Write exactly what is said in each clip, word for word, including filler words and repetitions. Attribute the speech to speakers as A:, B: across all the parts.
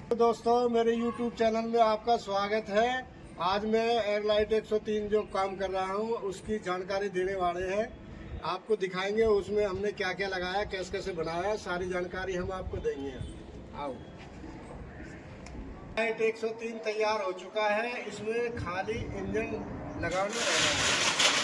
A: तो दोस्तों मेरे YouTube चैनल में आपका स्वागत है। आज मैं एयरलाइट एक सौ तीन जो काम कर रहा हूँ उसकी जानकारी देने वाले हैं। आपको दिखाएंगे उसमें हमने क्या क्या लगाया, कैसे कैसे बनाया, सारी जानकारी हम आपको देंगे। आओ, एयरलाइट एक सौ तीन तैयार हो चुका है। इसमें खाली इंजन लगाना है।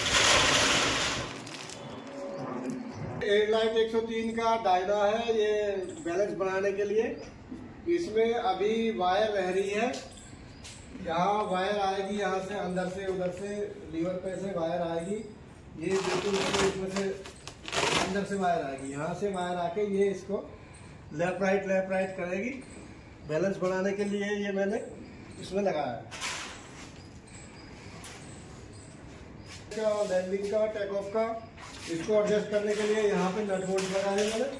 A: एयरलाइट एक सौ तीन का डायना है, ये बैलेंस बनाने के लिए। इसमें अभी वायर रह रही है, यहाँ वायर आएगी, यहाँ से अंदर से उधर से लीवर पे से वायर आएगी। ये बिल्कुल इसमें से अंदर से वायर आएगी, यहाँ से वायर आके ये इसको लेफ्ट राइट लेफ्ट राइट करेगी। बैलेंस बनाने के लिए ये मैंने इसमें लगाया है। लैंडिंग का, टेक ऑफ का, इसको एडजस्ट करने के लिए यहाँ पे नट बोल्ट लगाए हैं मैंने।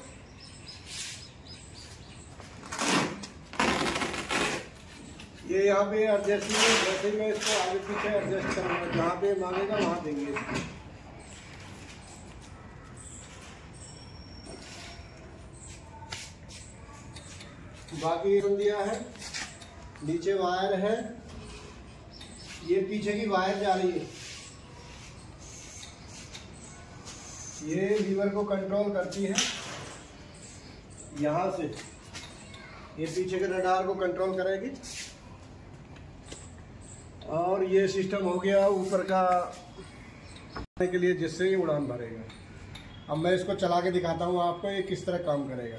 A: ये यहाँ पे एडजस्ट नहीं है, जैसे ही मैं इसको आगे पीछे एडजस्ट करूँगा, जहाँ पे मांगेगा वहाँ देंगे इसको। बाकी दिया है, नीचे वायर है, ये पीछे की वायर जा रही है। ये लीवर को कंट्रोल करती है यहाँ से, ये पीछे के रडार को कंट्रोल करेगी। और ये सिस्टम हो गया ऊपर का के लिए, जिससे ये उड़ान भरेगा। अब मैं इसको चला के दिखाता हूँ आपको ये किस तरह काम करेगा।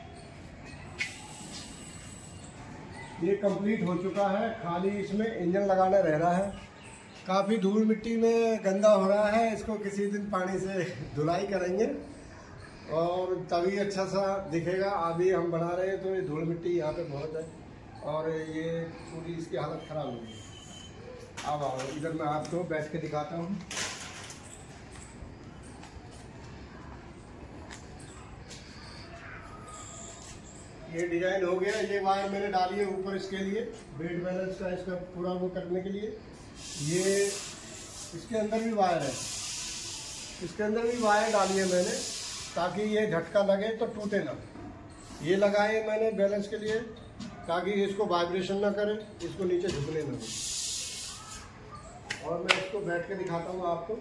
A: ये कंप्लीट हो चुका है, खाली इसमें इंजन लगाना रह रहा है। काफ़ी धूल मिट्टी में गंदा हो रहा है, इसको किसी दिन पानी से धुलाई करेंगे और तभी अच्छा सा दिखेगा। अभी हम बना रहे हैं तो ये धूल मिट्टी यहाँ पे बहुत है और ये पूरी इसकी हालत ख़राब हो गई। अब आओ इधर मैं आपको बैठ के दिखाता हूँ। ये डिजाइन हो गया। ये वायर मैंने डाली है ऊपर इसके लिए, वेट बैलेंस का इसका पूरा वो करने के लिए। ये इसके अंदर भी वायर है, इसके अंदर भी वायर डाली है मैंने, ताकि ये झटका लगे तो टूटे ना। ये लगाए मैंने बैलेंस के लिए, ताकि इसको वाइब्रेशन ना करे, इसको नीचे झुकने ना दे। और मैं इसको बैठ के दिखाता हूँ आपको।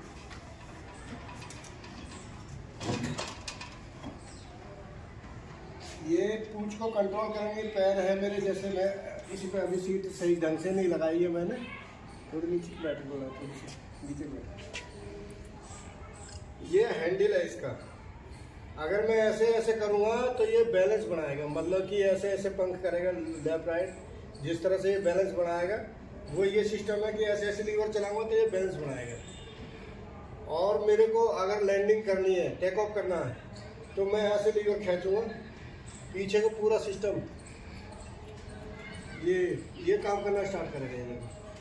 A: ये पूंछ को कंट्रोल करेंगे, पैर है मेरे जैसे, मैं इसी पे अभी सीट सही ढंग से नहीं लगाई है मैंने, थोड़ी नीचे बैठ बोला, थोड़ी सी नीचे बैठ। ये हैंडल है इसका, अगर मैं ऐसे ऐसे करूँगा तो ये बैलेंस बनाएगा, मतलब कि ऐसे ऐसे पंख करेगा लेफ्ट राइट, जिस तरह से ये बैलेंस बनाएगा वो ये सिस्टम है कि ऐसे ऐसे लीवर चलाऊंगा तो ये बैलेंस बनाएगा। और मेरे को अगर लैंडिंग करनी है, टेक ऑफ करना है, तो मैं ऐसे लीवर खींचूंगा, पीछे को पूरा सिस्टम ये ये काम करना स्टार्ट करेगा ये।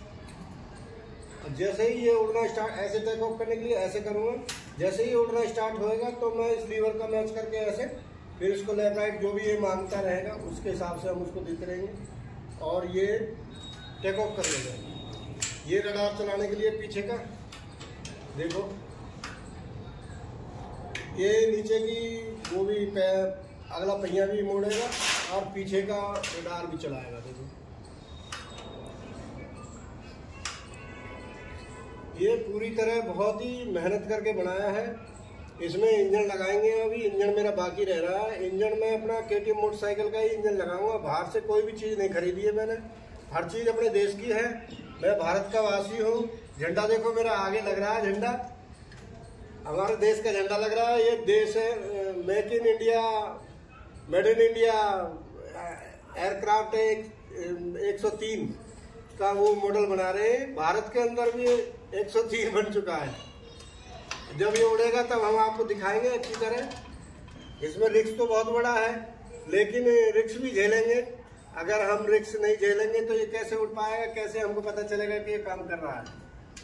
A: जैसे ही ये उड़ना स्टार्ट, ऐसे टेक ऑफ करने के लिए ऐसे करूँगा, जैसे ही उड़ना स्टार्ट होएगा तो मैं इस लीवर का मैच करके ऐसे, फिर इसको लेफ्ट राइट जो भी ये मांगता रहेगा उसके हिसाब से हम उसको देते रहेंगे और ये टेक ऑफ कर लेगा। ये रडार चलाने के लिए पीछे का देखो, ये नीचे की वो भी पैर, अगला पहिया भी मोड़ेगा और पीछे का रडार भी चलाएगा। देखो ये पूरी तरह बहुत ही मेहनत करके बनाया है। इसमें इंजन लगाएंगे, अभी इंजन मेरा बाकी रह रहा है। इंजन में अपना केटीएम मोटरसाइकिल का ही इंजन लगाऊंगा, बाहर से कोई भी चीज़ नहीं खरीदी है मैंने, हर चीज़ अपने देश की है। मैं भारत का वासी हूँ। झंडा देखो मेरा आगे लग रहा है, झंडा हमारे देश का झंडा लग रहा है। ये देश है make in India, made in India aircraft एक एक सौ तीन का वो मॉडल बना रहे हैं। भारत के अंदर भी एक सौ तीन बन चुका है। जब ये उड़ेगा तब हम आपको दिखाएंगे अच्छी तरह। इसमें रिस्क तो बहुत बड़ा है, लेकिन रिस्क भी झेलेंगे। अगर हम रिस्क नहीं झेलेंगे तो ये कैसे उड़ पाएगा, कैसे हमको पता चलेगा कि ये काम कर रहा है।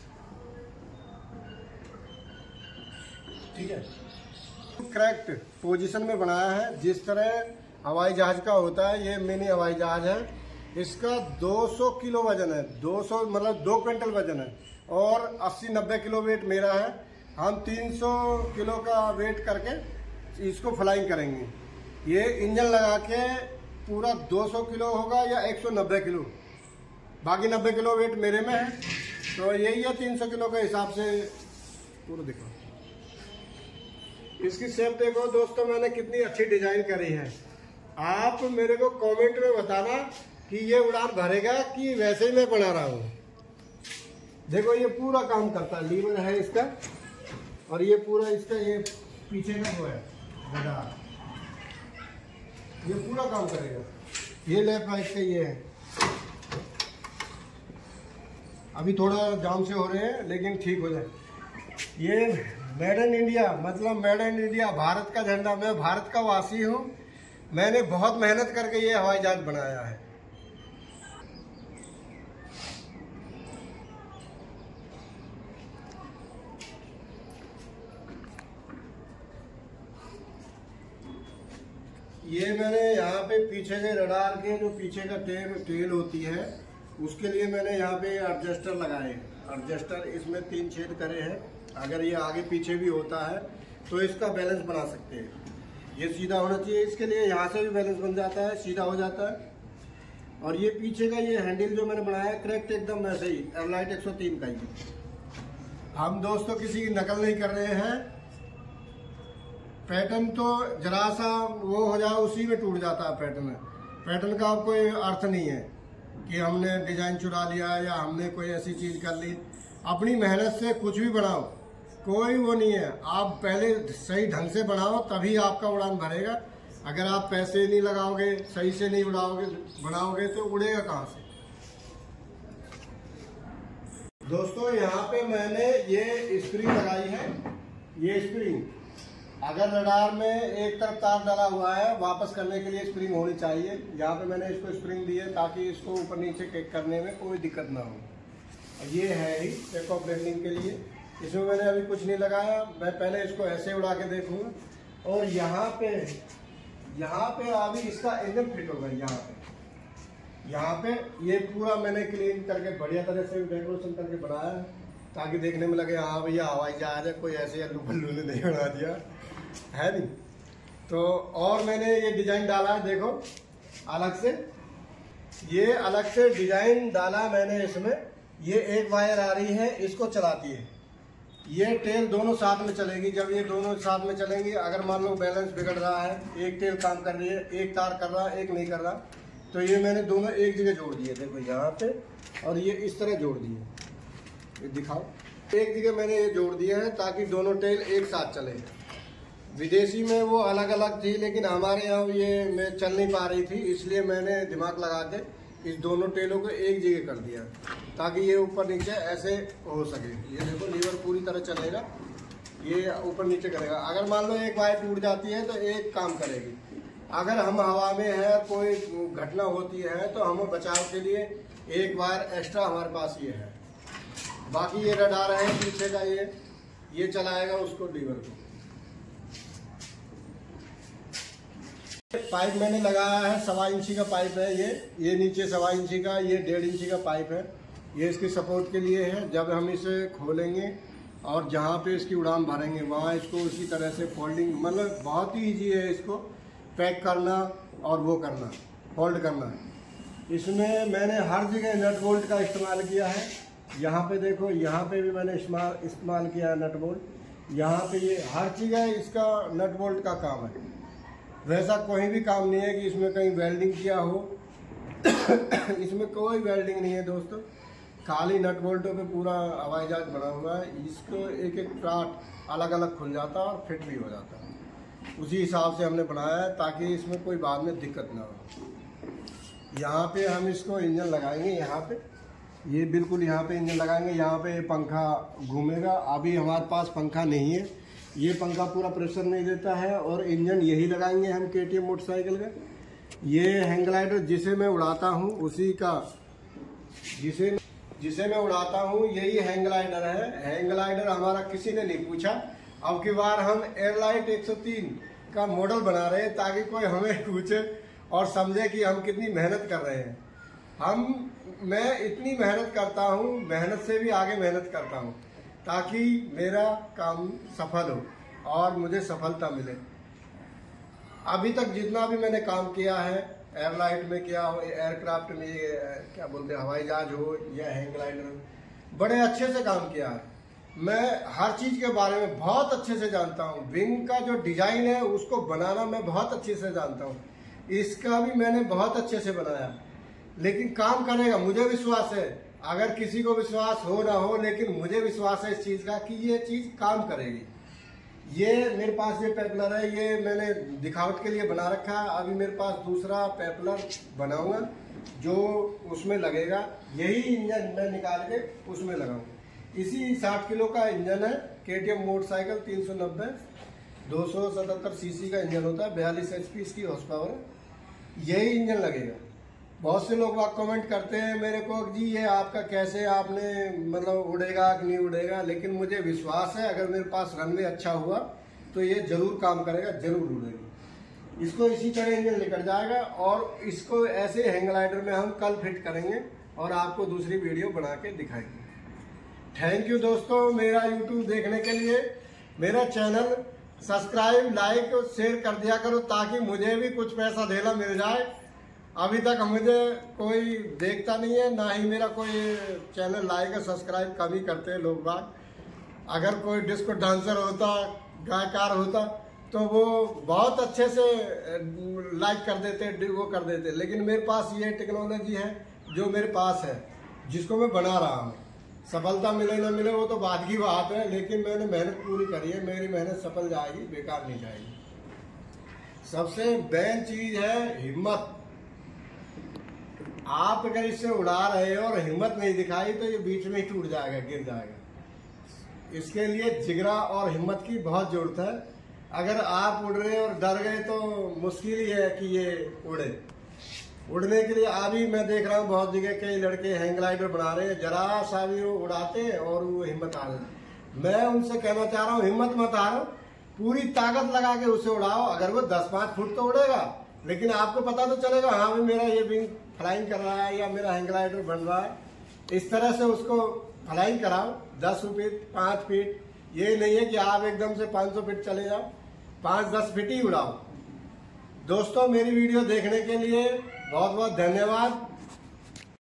A: ठीक है, करेक्ट पोजीशन में बनाया है, जिस तरह हवाई जहाज का होता है। ये मिनी हवाई जहाज है, इसका दो सौ किलो वजन है, दो सौ मतलब दो क्विंटल वजन है और अस्सी नब्बे किलो वेट मेरा है। हम तीन सौ किलो का वेट करके इसको फ्लाइंग करेंगे। ये इंजन लगा के पूरा दो सौ किलो होगा या एक सौ नब्बे किलो, बाकी नब्बे किलो वेट मेरे में है, तो यही है तीन सौ किलो के हिसाब से। पूरा देखो, इसकी शेप देखो दोस्तों, मैंने कितनी अच्छी डिजाइन करी है। आप मेरे को कमेंट में बताना कि ये उड़ान भरेगा कि वैसे ही मैं बना रहा हूँ। देखो ये पूरा काम करता है, लीवर है इसका, और ये पूरा इसका ये पीछे का वो है रडार, ये पूरा काम करेगा। ये लेफ्ट राइट का ये है, अभी थोड़ा जाम से हो रहे हैं लेकिन ठीक हो जाए। ये मेड इन इंडिया, मतलब मेड इन इंडिया, भारत का झंडा। मैं भारत का वासी हूँ, मैंने बहुत मेहनत करके ये हवाई जहाज बनाया है। ये मैंने यहाँ पे पीछे के रडार के जो पीछे का टेल टेल होती है, उसके लिए मैंने यहाँ पे एडजस्टर लगाए। एडजस्टर इसमें तीन छेद करे हैं, अगर ये आगे पीछे भी होता है तो इसका बैलेंस बना सकते हैं। ये सीधा होना चाहिए, इसके लिए यहाँ से भी बैलेंस बन जाता है, सीधा हो जाता है। और ये पीछे का ये हैंडल जो मैंने बनाया है करेक्ट एकदम वैसे ही एयरलाइट एक सौ तीन का ही। हम दोस्तों किसी की नकल नहीं कर रहे हैं। पैटर्न तो जरा सा वो हो जाए उसी में टूट जाता है पैटर्न। पैटर्न का कोई अर्थ नहीं है कि हमने डिजाइन चुरा लिया या हमने कोई ऐसी चीज कर ली। अपनी मेहनत से कुछ भी बनाओ, कोई वो नहीं है। आप पहले सही ढंग से बनाओ तभी आपका उड़ान भरेगा। अगर आप पैसे नहीं लगाओगे, सही से नहीं उड़ाओगे बनाओगे तो उड़ेगा कहाँ से। दोस्तों यहाँ पे मैंने ये स्प्रिंग लगाई है। ये स्प्रिंग अगर रडार में एक तरफ तार डाला हुआ है, वापस करने के लिए स्प्रिंग होनी चाहिए। यहाँ पे मैंने इसको स्प्रिंग दी है ताकि इसको ऊपर नीचे किक करने में कोई दिक्कत ना हो। ये है ही टेक ऑफ लैंडिंग के लिए। इसमें मैंने अभी कुछ नहीं लगाया, मैं पहले इसको ऐसे उड़ा के देखूंगा। और यहाँ पे यहाँ पे अभी इसका इंजन फिट होगा। यहाँ पे यहाँ पे ये पूरा मैंने क्लीन करके बढ़िया तरह से डेकोरेशन करके बनाया है ताकि देखने में लगे हाँ भैया हवाई जहाज है, कोई ऐसे अल्लू पल्लू ने नहीं बना दिया है नहीं। तो और मैंने ये डिजाइन डाला है, देखो अलग से, ये अलग से डिजाइन डाला मैंने इसमें। ये एक वायर आ रही है, इसको चलाती है। ये टेल दोनों साथ में चलेगी। जब ये दोनों साथ में चलेंगी, अगर मान लो बैलेंस बिगड़ रहा है, एक टेल काम कर रही है, एक तार कर रहा है, एक नहीं कर रहा, तो ये मैंने दोनों एक जगह जोड़ दिए। देखो यहाँ पे, और ये इस तरह जोड़ दिए। ये दिखाओ, एक जगह मैंने ये जोड़ दिया है ताकि दोनों टेल एक साथ चले। विदेशी में वो अलग अलग थी, लेकिन हमारे यहाँ ये मैं चल नहीं पा रही थी, इसलिए मैंने दिमाग लगा के इस दोनों टेलों को एक जगह कर दिया ताकि ये ऊपर नीचे ऐसे हो सके। ये देखो लीवर पूरी तरह चलेगा, ये ऊपर नीचे करेगा। अगर मान लो एक वायर टूट जाती है तो एक काम करेगी। अगर हम हवा में है, कोई घटना होती है, तो हमें बचाव के लिए एक वायर एक्स्ट्रा हमारे पास ये है। बाकी ये रडार है पीछे का, ये ये चलाएगा उसको लीवर को। पाइप मैंने लगाया है, सवा इंची का पाइप है ये ये नीचे सवा इंची का, ये डेढ़ इंची का पाइप है। ये इसके सपोर्ट के लिए है। जब हम इसे खोलेंगे और जहाँ पे इसकी उड़ान भरेंगे वहाँ इसको उसी तरह से फोल्डिंग, मतलब बहुत ही इजी है इसको पैक करना और वो करना, फोल्ड करना। इसमें मैंने हर जगह नट बोल्ट का इस्तेमाल किया है। यहाँ पे देखो, यहाँ पे भी मैंने इस्तेमाल किया है नट बोल्ट। यहाँ पे ये हर जगह इसका नट बोल्ट का काम है। वैसा कोई भी काम नहीं है कि इसमें कहीं वेल्डिंग किया हो। इसमें कोई वेल्डिंग नहीं है दोस्तों, खाली नट बोल्टों पे पूरा हवाई जहाज बना हुआ है। इसको एक एक पार्ट अलग अलग खुल जाता है और फिट भी हो जाता है। उसी हिसाब से हमने बनाया है ताकि इसमें कोई बाद में दिक्कत ना हो। यहाँ पे हम इसको इंजन लगाएंगे, यहाँ पे ये बिल्कुल यहाँ पे इंजन लगाएंगे। यहाँ पे पंखा घूमेगा। अभी हमारे पास पंखा नहीं है, ये पंखा पूरा प्रेशर नहीं देता है। और इंजन यही लगाएंगे हम केटीएम मोटरसाइकिल का। ये हैंग ग्लाइडर जिसे मैं उड़ाता हूँ उसी का, जिसे जिसे मैं उड़ाता हूँ यही हैंग ग्लाइडर है। हैंग ग्लाइडर हमारा किसी ने नहीं पूछा। अब की बार हम एयरलाइट एक सौ तीन का मॉडल बना रहे हैं ताकि कोई हमें पूछे और समझे कि हम कितनी मेहनत कर रहे हैं। हम मैं इतनी मेहनत करता हूँ, मेहनत से भी आगे मेहनत करता हूँ ताकि मेरा काम सफल हो और मुझे सफलता मिले। अभी तक जितना भी मैंने काम किया है एयरलाइट में क्या हो, एयरक्राफ्ट में ये क्या बोलते हैं, हवाई जहाज हो या हैंग ग्लाइडर, बड़े अच्छे से काम किया है। मैं हर चीज के बारे में बहुत अच्छे से जानता हूँ। विंग का जो डिजाइन है उसको बनाना मैं बहुत अच्छे से जानता हूँ। इसका भी मैंने बहुत अच्छे से बनाया, लेकिन काम करेगा, मुझे विश्वास है। अगर किसी को विश्वास हो ना हो, लेकिन मुझे विश्वास है इस चीज का कि ये चीज काम करेगी। ये मेरे पास ये पेपलर है, ये मैंने दिखावट के लिए बना रखा है। अभी मेरे पास दूसरा पेपलर बनाऊंगा जो उसमें लगेगा। यही इंजन मैं निकाल के उसमें लगाऊंगा। इसी साठ किलो का इंजन है, केटीएम मोटरसाइकिल तीन सौ नब्बे दो सौ सतहत्तर सीसी का इंजन होता है, बयालीस एचपी इसकी हॉर्स पावर है। यही इंजन लगेगा। बहुत से लोग आप कमेंट करते हैं मेरे को, जी ये आपका कैसे, आपने मतलब उड़ेगा कि नहीं उड़ेगा, लेकिन मुझे विश्वास है अगर मेरे पास रनवे अच्छा हुआ तो ये जरूर काम करेगा, जरूर उड़ेगी। इसको इसी तरह इंजन लेकर जाएगा और इसको ऐसे हैंग ग्लाइडर में हम कल फिट करेंगे और आपको दूसरी वीडियो बना के दिखाएंगे। थैंक यू दोस्तों मेरा यूट्यूब देखने के लिए। मेरा चैनल सब्सक्राइब, लाइक और शेयर कर दिया करो ताकि मुझे भी कुछ पैसा देना मिल जाए। अभी तक मुझे कोई देखता नहीं है, ना ही मेरा कोई चैनल लाइक और सब्सक्राइब कम ही करते हैं लोग बाग। अगर कोई डिस्को डांसर होता, गायकार होता तो वो बहुत अच्छे से लाइक कर देते, वो कर देते, लेकिन मेरे पास ये टेक्नोलॉजी है जो मेरे पास है, जिसको मैं बना रहा हूँ। सफलता मिले ना मिले वो तो बात की बात है, लेकिन मैंने मेहनत पूरी करी है। मेरी मेहनत सफल जाएगी, बेकार नहीं जाएगी। सबसे मेन चीज है हिम्मत। आप अगर इससे उड़ा रहे हो और हिम्मत नहीं दिखाई तो ये बीच में ही टूट जाएगा, गिर जाएगा। इसके लिए जिगरा और हिम्मत की बहुत जरूरत है। अगर आप उड़ रहे और डर गए तो मुश्किल ही है कि ये उड़े। उड़ने के लिए अभी मैं देख रहा हूँ बहुत जगह कई लड़के हैंग ग्लाइडर बना रहे हैं, जरा सा भी वो उड़ाते हैं और वो हिम्मत आ रही। मैं उनसे कहना चाह रहा हूँ हिम्मत मत हारो, पूरी ताकत लगा के उसे उड़ाओ। अगर वो दस पांच फुट तो उड़ेगा, लेकिन आपको पता तो चलेगा हाँ भी मेरा ये विंग फ्लाइंग कर रहा है या मेरा हैंग ग्लाइडर बन रहा है। इस तरह से उसको फ्लाइंग कराओ, दस फीट पांच फीट। ये नहीं है कि आप एकदम से पाँच सौ फीट चले जाओ, पाँच दस फीट ही उड़ाओ। दोस्तों मेरी वीडियो देखने के लिए बहुत बहुत धन्यवाद।